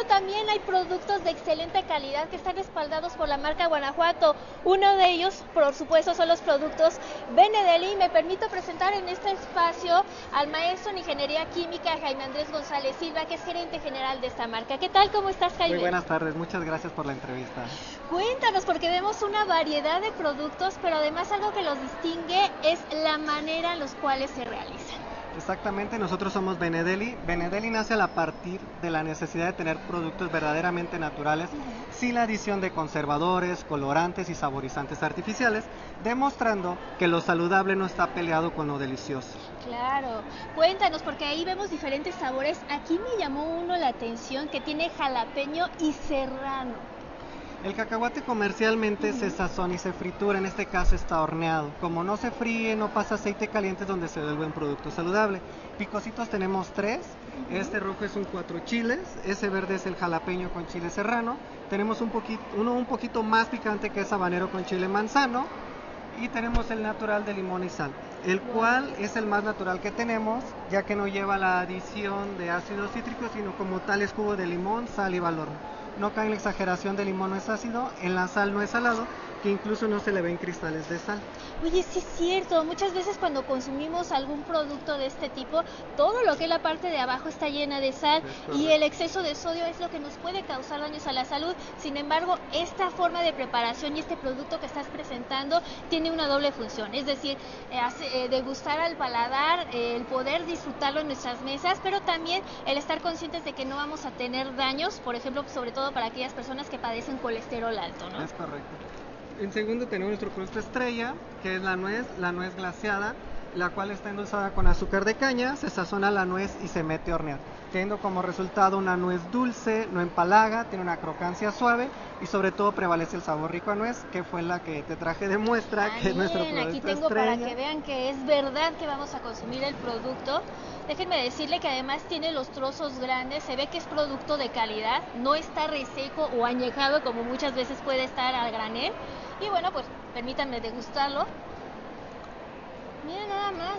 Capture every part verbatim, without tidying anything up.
también hay productos de excelente calidad que están respaldados por la marca Guanajuato. Uno de ellos, por supuesto, son los productos Benedeli. Me permito presentar en este espacio al maestro en Ingeniería Química, Jaime Andrés González Silva, que es gerente general de esta marca. ¿Qué tal? ¿Cómo estás, Jaime? Muy buenas tardes, muchas gracias por la entrevista. Cuéntanos, porque vemos una variedad de productos, pero además algo que los distingue es la manera en los cuales se realizan. Exactamente, nosotros somos Benedeli. Benedeli nace a partir de la necesidad de tener productos verdaderamente naturales, uh-huh. sin la adición de conservadores, colorantes y saborizantes artificiales, demostrando que lo saludable no está peleado con lo delicioso. Claro, cuéntanos, porque ahí vemos diferentes sabores. Aquí me llamó uno la atención que tiene jalapeño y serrano. El cacahuate comercialmente uh-huh. se sazona y se fritura, en este caso está horneado. Como no se fríe, no pasa aceite caliente, es donde se vuelve un producto saludable. Picositos tenemos tres, uh-huh. este rojo es un cuatro chiles, ese verde es el jalapeño con chile serrano, tenemos un poquito, uno un poquito más picante que es habanero con chile manzano, y tenemos el natural de limón y sal, el wow. cual es el más natural que tenemos, ya que no lleva la adición de ácido cítrico, sino como tal es jugo de limón, sal y valor. No cae en la exageración del limón no es ácido, en la sal no es salado, que incluso no se le ven cristales de sal. Oye, sí es cierto, muchas veces cuando consumimos algún producto de este tipo, todo lo que es la parte de abajo está llena de sal y el exceso de sodio es lo que nos puede causar daños a la salud. Sin embargo, esta forma de preparación y este producto que estás presentando tiene una doble función, es decir, eh, hace, eh, degustar al paladar, eh, el poder disfrutarlo en nuestras mesas, pero también el estar conscientes de que no vamos a tener daños, por ejemplo, sobre todo para aquellas personas que padecen colesterol alto, ¿no? Es correcto. En segundo tenemos nuestro producto estrella, que es la nuez, la nuez glaseada, la cual está endulzada con azúcar de caña, se sazona la nuez y se mete a hornear, teniendo como resultado una nuez dulce, no empalaga, tiene una crocancia suave y sobre todo prevalece el sabor rico a nuez, que fue la que te traje de muestra, ah, que bien, es nuestro producto aquí tengo estrella. Para que vean que es verdad que vamos a consumir el producto. Déjenme decirle que además tiene los trozos grandes, se ve que es producto de calidad, no está reseco o añejado como muchas veces puede estar al granel. Y bueno, pues permítanme degustarlo. Miren nada más,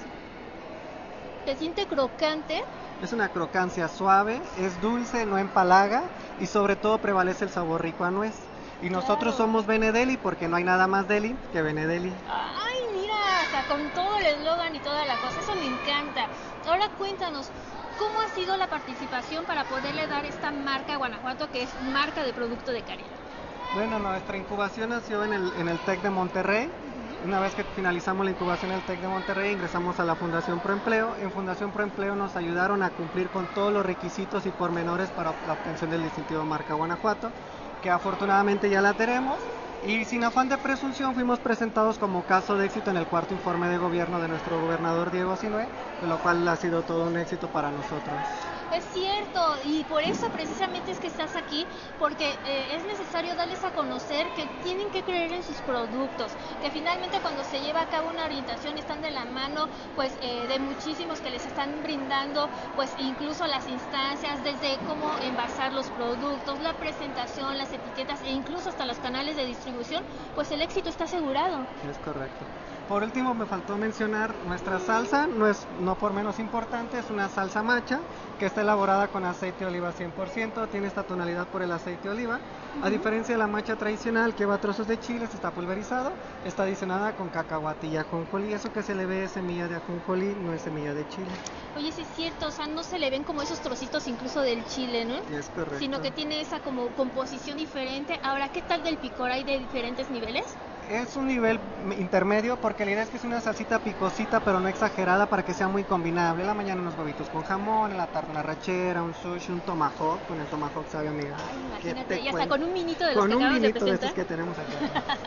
se siente crocante. Es una crocancia suave, es dulce, no empalaga y sobre todo prevalece el sabor rico a nuez. Y nosotros claro. somos Benedeli porque no hay nada más deli que Benedeli. Ay, mira, o sea, con todo el eslogan y toda la cosa, eso me encanta. Ahora cuéntanos, ¿cómo ha sido la participación para poderle dar esta marca a Guanajuato, que es marca de producto de calidad? Bueno, nuestra incubación nació en el, en el TEC de Monterrey. Uh-huh. Una vez que finalizamos la incubación en el TEC de Monterrey, ingresamos a la Fundación Proempleo. En Fundación Proempleo nos ayudaron a cumplir con todos los requisitos y pormenores para la obtención del distintivo marca Guanajuato, que afortunadamente ya la tenemos. Y sin afán de presunción fuimos presentados como caso de éxito en el cuarto informe de gobierno de nuestro gobernador Diego Sinue, de lo cual ha sido todo un éxito para nosotros. Es cierto, y por eso precisamente es que estás aquí, porque eh, es necesario darles a conocer que tienen que creer en sus productos, que finalmente cuando se lleva a cabo una orientación están de la mano pues eh, de muchísimos que les están brindando pues incluso las instancias, desde cómo envasar los productos, la presentación, las etiquetas e incluso hasta los canales de distribución, pues el éxito está asegurado. Es correcto. Por último me faltó mencionar nuestra salsa, no es no por menos importante, es una salsa macha que está elaborada con aceite de oliva cien por ciento, tiene esta tonalidad por el aceite de oliva, uh-huh. a diferencia de la macha tradicional que lleva trozos de chiles, está pulverizado, está adicionada con cacahuate y ajonjolí, eso que se le ve es semilla de ajonjolí, no es semilla de chile. Oye, sí es cierto, o sea, no se le ven como esos trocitos incluso del chile, ¿no? Es correcto. Sino que tiene esa como composición diferente. Ahora, ¿qué tal del picor? ¿Hay de diferentes niveles? Es un nivel intermedio porque la idea es que es una salsita picosita pero no exagerada para que sea muy combinable. En la mañana unos huevitos con jamón, en la tarde una rachera, un sushi, un tomahawk. Con el tomahawk sabe amiga. Ay, imagínate, y hasta con un vinito de los con que acabas de presentar. Con un vinito de estos que tenemos aquí.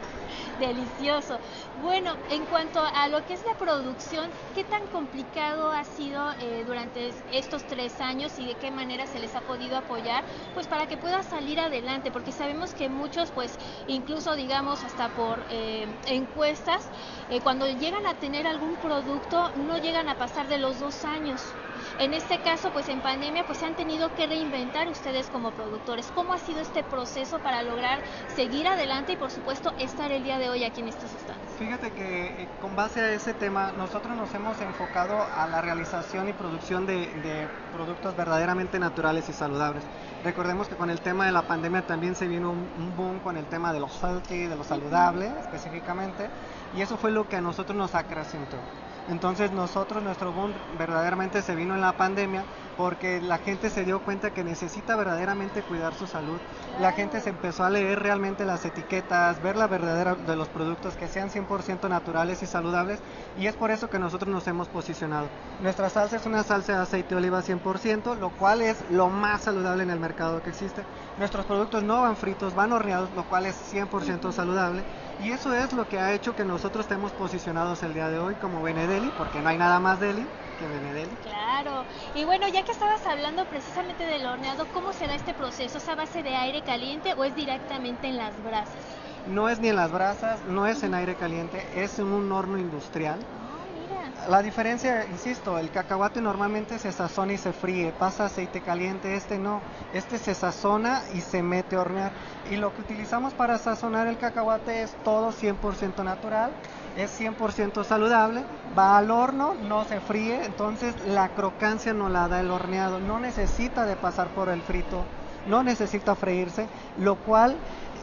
Delicioso. Bueno, en cuanto a lo que es la producción, ¿qué tan complicado ha sido eh, durante estos tres años y de qué manera se les ha podido apoyar, pues para que pueda salir adelante? Porque sabemos que muchos, pues incluso digamos hasta por eh, encuestas, eh, cuando llegan a tener algún producto no llegan a pasar de los dos años. en este caso, pues en pandemia, pues se han tenido que reinventar ustedes como productores. ¿Cómo ha sido este proceso para lograr seguir adelante y, por supuesto, estar el día de hoy aquí en estos stands? Fíjate que eh, con base a ese tema, nosotros nos hemos enfocado a la realización y producción de, de productos verdaderamente naturales y saludables. Recordemos que con el tema de la pandemia también se vino un, un boom con el tema de lo healthy, de lo saludable específicamente, y eso fue lo que a nosotros nos acrecentó. Entonces nosotros, nuestro boom verdaderamente se vino en la pandemia porque la gente se dio cuenta que necesita verdaderamente cuidar su salud. La gente se empezó a leer realmente las etiquetas, ver la verdadera de los productos, que sean cien por ciento naturales y saludables, y es por eso que nosotros nos hemos posicionado. Nuestra salsa es una salsa de aceite de oliva cien por ciento, lo cual es lo más saludable en el mercado que existe. Nuestros productos no van fritos, van horneados, lo cual es cien por ciento saludable, y eso es lo que ha hecho que nosotros estemos posicionados el día de hoy como Benedeli, porque no hay nada más deli que Benedeli. Claro, y bueno, ya que estabas hablando precisamente del horneado, ¿cómo será este proceso? ¿Es a base de aire caliente o es directamente en las brasas? No es ni en las brasas, no es en aire caliente, es en un horno industrial. Ah, mira. La diferencia, insisto, el cacahuate normalmente se sazona y se fríe, pasa aceite caliente, este no, este se sazona y se mete a hornear. Y lo que utilizamos para sazonar el cacahuate es todo cien por ciento natural, es cien por ciento saludable, va al horno, no se fríe, entonces la crocancia no la da el horneado, no necesita de pasar por el frito, no necesita freírse, lo cual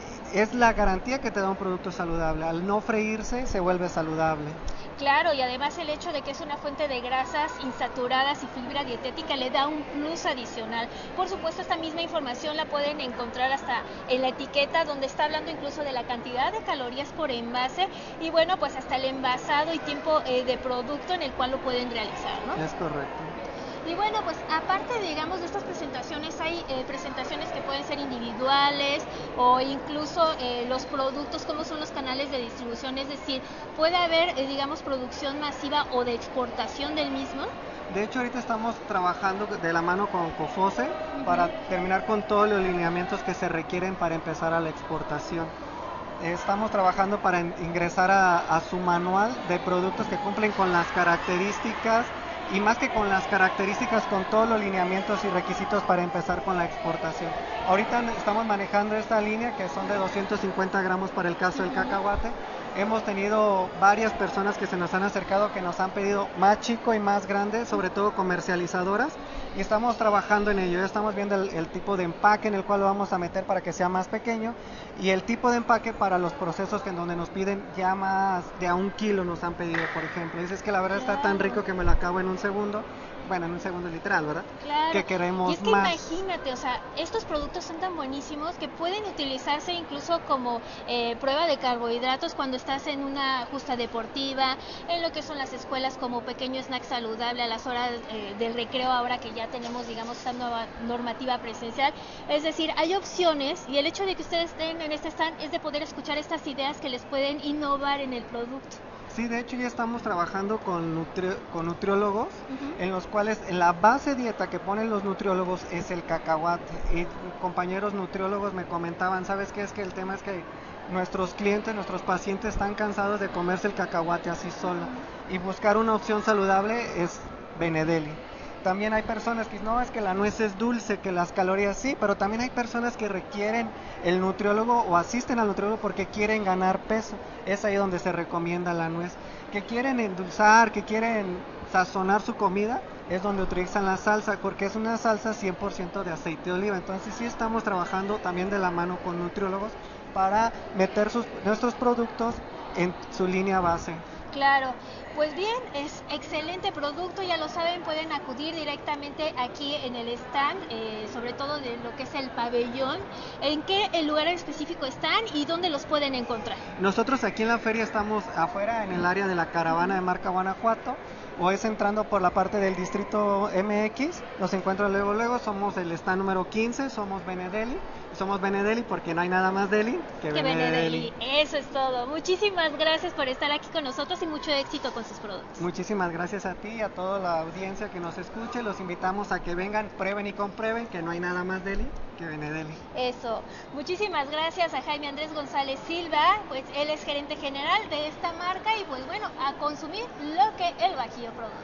es la garantía que te da un producto saludable. Al no freírse se vuelve saludable. Claro, y además el hecho de que es una fuente de grasas insaturadas y fibra dietética le da un plus adicional. Por supuesto, esta misma información la pueden encontrar hasta en la etiqueta, donde está hablando incluso de la cantidad de calorías por envase y bueno, pues hasta el envasado y tiempo eh, de producto en el cual lo pueden realizar, ¿no? Es correcto. Y bueno, pues aparte, digamos, de estas presentaciones, hay eh, presentaciones que pueden ser individuales o incluso eh, los productos, como son los canales de distribución, es decir, puede haber, eh, digamos, producción masiva o de exportación del mismo. De hecho, ahorita estamos trabajando de la mano con Cofose uh-huh. para terminar con todos los lineamientos que se requieren para empezar a la exportación. Estamos trabajando para ingresar a, a su manual de productos que cumplen con las características y más que con las características, con todos los lineamientos y requisitos para empezar con la exportación. Ahorita estamos manejando esta línea que son de doscientos cincuenta gramos para el caso del cacahuate. Hemos tenido varias personas que se nos han acercado, que nos han pedido más chico y más grande, sobre todo comercializadoras, y estamos trabajando en ello. Ya estamos viendo el, el tipo de empaque en el cual lo vamos a meter para que sea más pequeño, y el tipo de empaque para los procesos que en donde nos piden ya más de a un kilo nos han pedido, por ejemplo. Dices que la verdad está tan rico que me lo acabo en un segundo. Bueno, en un segundo literal, ¿verdad? Claro. Que queremos y es que más. Imagínate, o sea, estos productos son tan buenísimos que pueden utilizarse incluso como eh, prueba de carbohidratos cuando estás en una justa deportiva, en lo que son las escuelas como pequeño snack saludable a las horas eh, del recreo, ahora que ya tenemos, digamos, esta nueva normativa presencial. Es decir, hay opciones y el hecho de que ustedes estén en este stand es de poder escuchar estas ideas que les pueden innovar en el producto. Sí, de hecho ya estamos trabajando con, nutri con nutriólogos, uh-huh. en los cuales en la base dieta que ponen los nutriólogos es el cacahuate. Y compañeros nutriólogos me comentaban, ¿sabes qué? Es que el tema es que nuestros clientes, nuestros pacientes están cansados de comerse el cacahuate así solo. Uh-huh. Y buscar una opción saludable es Benedeli. También hay personas que no, es que la nuez es dulce, que las calorías sí, pero también hay personas que requieren el nutriólogo o asisten al nutriólogo porque quieren ganar peso. Es ahí donde se recomienda la nuez. Que quieren endulzar, que quieren sazonar su comida, es donde utilizan la salsa, porque es una salsa cien por ciento de aceite de oliva. Entonces sí estamos trabajando también de la mano con nutriólogos para meter sus, nuestros productos en su línea base. Claro, pues bien, es excelente producto, ya lo saben, pueden acudir directamente aquí en el stand, eh, sobre todo de lo que es el pabellón. ¿En qué lugar específico están y dónde los pueden encontrar? Nosotros aquí en la feria estamos afuera, en el área de la caravana de Marca Guanajuato, o es entrando por la parte del distrito M X, nos encuentran luego, luego, somos el stand número quince, somos Benedeli, somos Benedeli porque no hay nada más deli que, que Benedeli. Benedeli. Eso es todo. Muchísimas gracias por estar aquí con nosotros y mucho éxito con sus productos. Muchísimas gracias a ti y a toda la audiencia que nos escuche. Los invitamos a que vengan, prueben y comprueben que no hay nada más deli que Benedeli. Eso. Muchísimas gracias a Jaime Andrés González Silva, pues él es gerente general de esta marca y pues bueno, a consumir lo que el Bajío produce.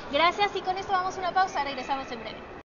Gracias y con esto vamos a una pausa, regresamos en breve.